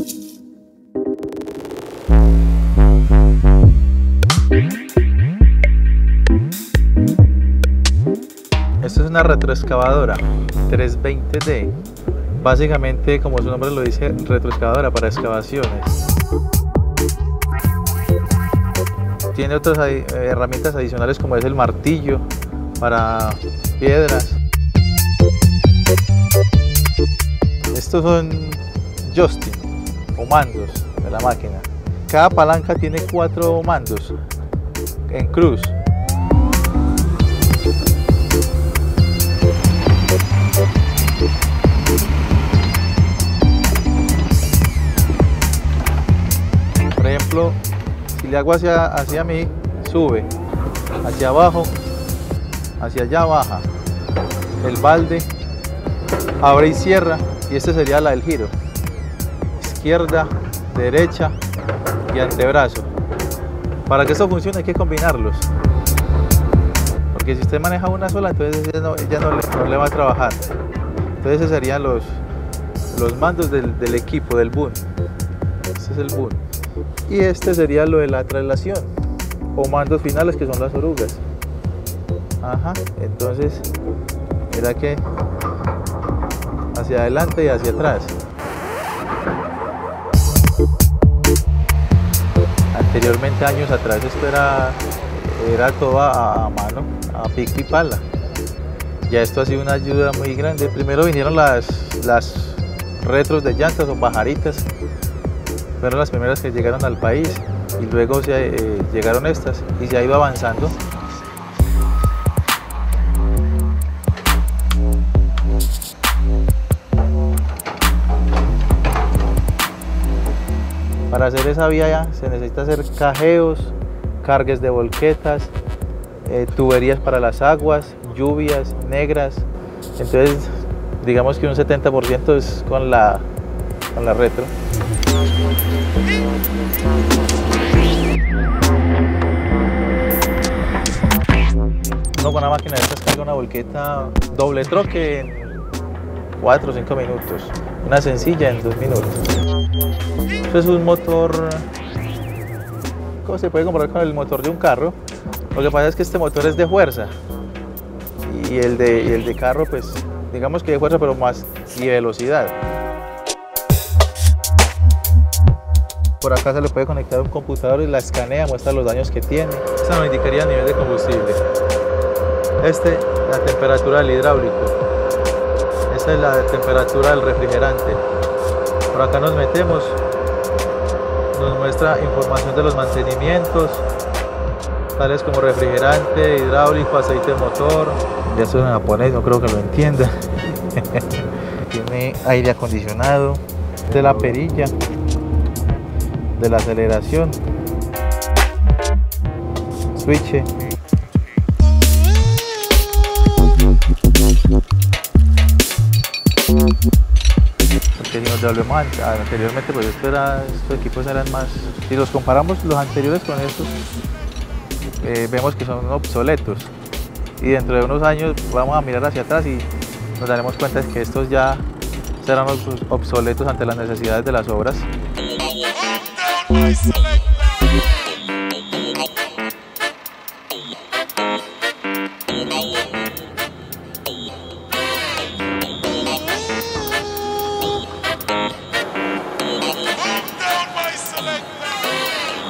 Esta es una retroexcavadora 320D. Básicamente, como su nombre lo dice, retroexcavadora para excavaciones. Tiene otras herramientas adicionales como es el martillo para piedras. Estos son joystick o mandos de la máquina. Cada palanca tiene 4 mandos en cruz. Por ejemplo, si le hago hacia mí, sube, hacia abajo, hacia allá baja. El balde abre y cierra, y este sería la del giro. Izquierda, derecha y antebrazo. Para que esto funcione hay que combinarlos. Porque si usted maneja una sola, entonces ya no le va a trabajar. Entonces esos serían los mandos del equipo, del boom. Este es el boom. Y este sería lo de la traslación o mandos finales, que son las orugas. Ajá, entonces mira que hacia adelante y hacia atrás. Anteriormente, años atrás, esto era todo a mano, a pico y pala. Ya esto ha sido una ayuda muy grande. Primero vinieron las retros de llantas o pajaritas. Fueron las primeras que llegaron al país, y luego llegaron estas y se ha ido avanzando. Para hacer esa vía se necesita hacer cajeos, cargues de volquetas, tuberías para las aguas, lluvias negras. Entonces digamos que un 70% es con la retro. Uno con una máquina de estas carga una volqueta doble troque en 4 o 5 minutos, una sencilla en 2 minutos. Esto es un motor, ¿cómo se puede comparar con el motor de un carro? Lo que pasa es que este motor es de fuerza, y el de carro, pues digamos que de fuerza, pero más y velocidad. Por acá se le puede conectar un computador y la escanea, muestra los daños que tiene. Esta nos indicaría el nivel de combustible. La temperatura del hidráulico. Esta es la temperatura del refrigerante. Por acá nos metemos, nos muestra información de los mantenimientos, tales como refrigerante, hidráulico, aceite de motor. Ya esto es en japonés, no creo que lo entienda. Tiene aire acondicionado. Esta es la perilla de la aceleración, switch. Porque si nos devolvemos anteriormente, pues estos equipos eran más, si los comparamos los anteriores con estos, vemos que son obsoletos, y dentro de unos años vamos a mirar hacia atrás y nos daremos cuenta de que estos ya serán obsoletos ante las necesidades de las obras. Select.